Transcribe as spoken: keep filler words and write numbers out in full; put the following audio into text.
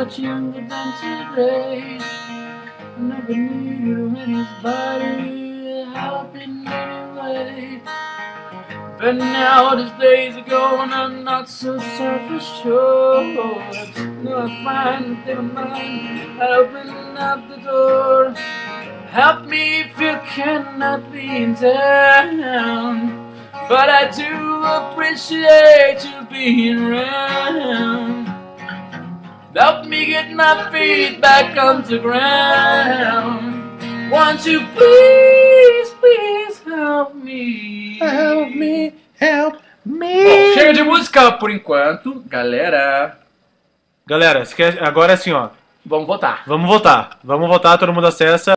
much younger than today. I never needed anybody help in any way. But now these days are going, I'm not so self-assured. No, I find that they don't mind opening up the door. Help me if you cannot be in town, but I do appreciate you being around. Help me get my feet back on the ground. Won't you please, please help me? Help me, help me. Bom, chega de música por enquanto, galera. Galera, esquece- agora é assim, ó. Vamos votar. Vamos votar. Vamos votar, todo mundo acessa.